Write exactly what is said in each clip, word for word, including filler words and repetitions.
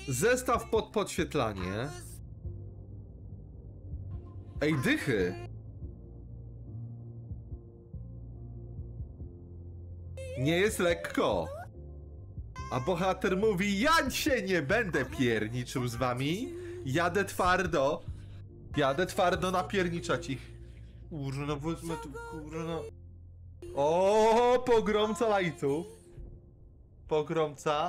Zestaw pod podświetlanie. Ej, dychy. Nie jest lekko. A bohater mówi, ja się nie będę pierniczył z wami. Jadę twardo. Jadę twardo napierniczać ich. Kurno, wezmę tu, kurno. O, pogromca lajców. Pogromca.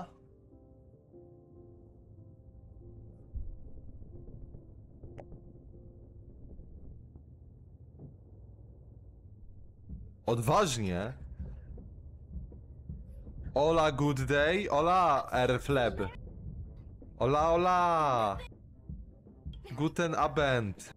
Odważnie. Ola, good day. Ola, Airfleb. Ola, ola. Guten Abend.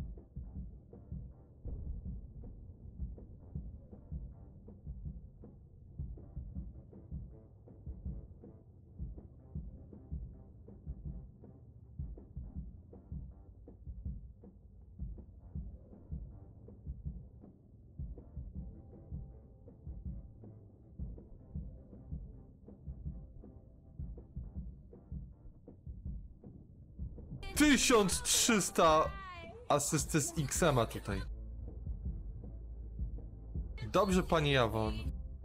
tysiąc trzysta asysty z X-Ema tutaj. Dobrze, pani Jawon.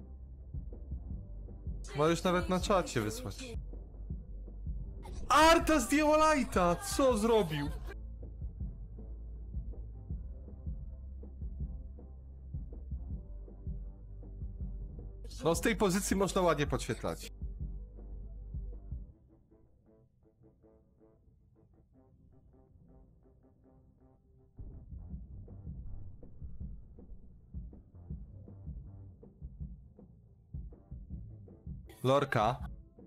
Możesz nawet na czacie wysłać. Arta zdjęła lajta! Co zrobił? No z tej pozycji można ładnie podświetlać. Lorka.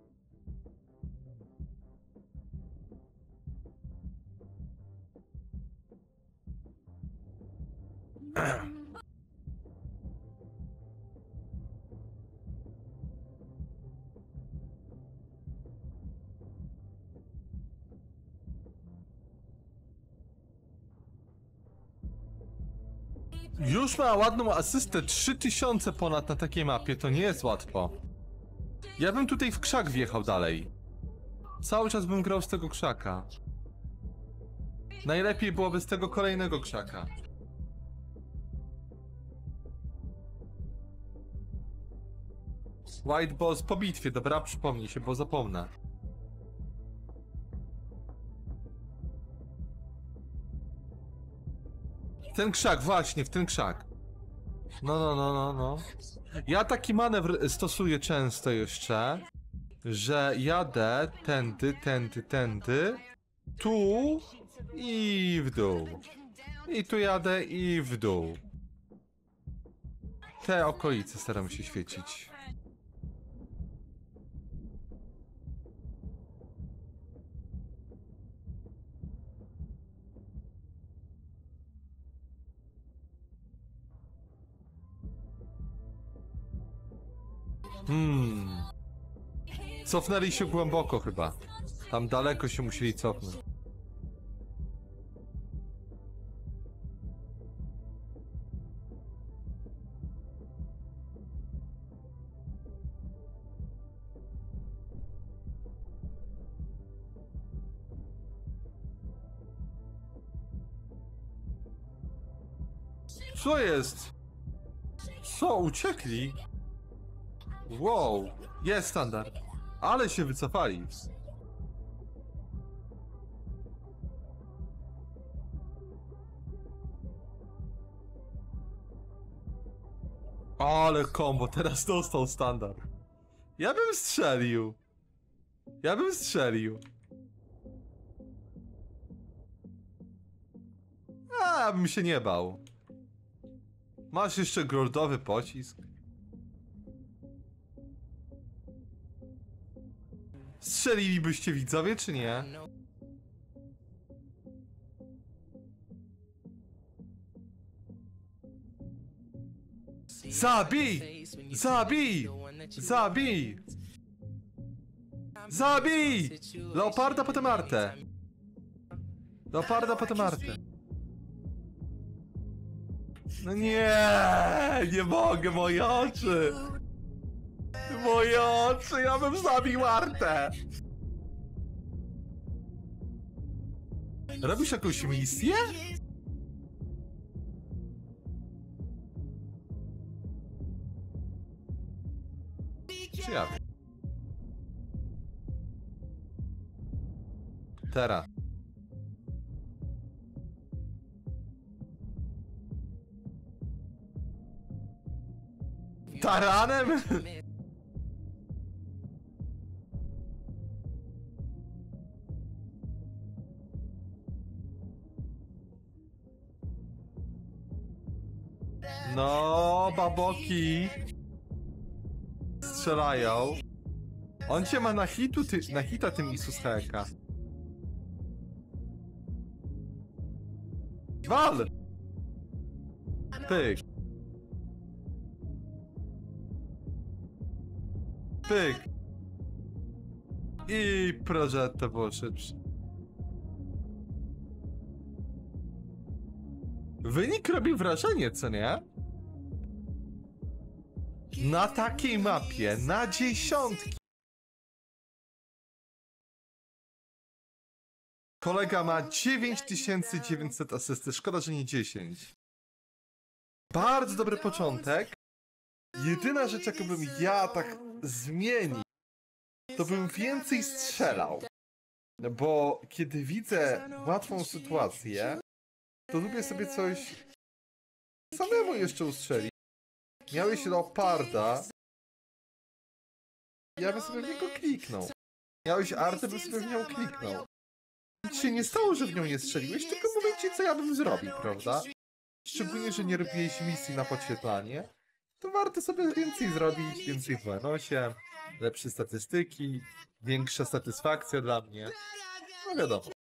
Już ma ładną asystę, trzy tysiące ponad na takiej mapie, to nie jest łatwo. Ja bym tutaj w krzak wjechał dalej. Cały czas bym grał z tego krzaka. Najlepiej byłoby z tego kolejnego krzaka. White Boss po bitwie, dobra, przypomnij się, bo zapomnę. Ten krzak, właśnie, w ten krzak. No, no, no, no, no. Ja taki manewr stosuję często jeszcze, że jadę tędy, tędy, tędy, tu i w dół. I tu jadę i w dół. Te okolice staram się świecić. Hmm. Cofnęli się głęboko chyba. Tam daleko się musieli cofnąć. Co jest? Co? Uciekli? Wow, jest standard. Ale się wycofali. Ale kombo, teraz dostał standard. Ja bym strzelił. Ja bym strzelił. A, bym się nie bał. Masz jeszcze goldowy pocisk. Strzelilibyście widzowie, czy nie? Zabij! Zabij! Zabij! Zabij! Leoparda, potem Artę. Leoparda, potem Artę. No nie! Nie mogę, moje oczy! Moje oczy, ja bym zabił Artę! Robisz jakąś misję? Czy ja? Teraz. Taranem? No, baboki strzelają. On cię ma na hitu, ty, na hita tym Isus Heka. Wal! Pyk. Pyk. I Progetto było szybsze. Wynik robi wrażenie, co nie? Na takiej mapie, na dziesiątki. Kolega ma dziewięć tysięcy dziewięćset asysty, szkoda, że nie dziesięć. Bardzo dobry początek. Jedyna rzecz, jaką bym ja tak zmienił, to bym więcej strzelał. Bo kiedy widzę łatwą sytuację, to lubię sobie coś samemu jeszcze ustrzelić. Miałeś Leoparda, ja bym sobie w niego kliknął. Miałeś Artę, bym sobie w nią kliknął. Nic się nie stało, że w nią nie strzeliłeś, tylko w momencie, co ja bym zrobił, prawda? Szczególnie, że nie robiłeś misji na podświetlanie, to warto sobie więcej zrobić, więcej w bonusie, lepsze statystyki, większa satysfakcja dla mnie. No wiadomo.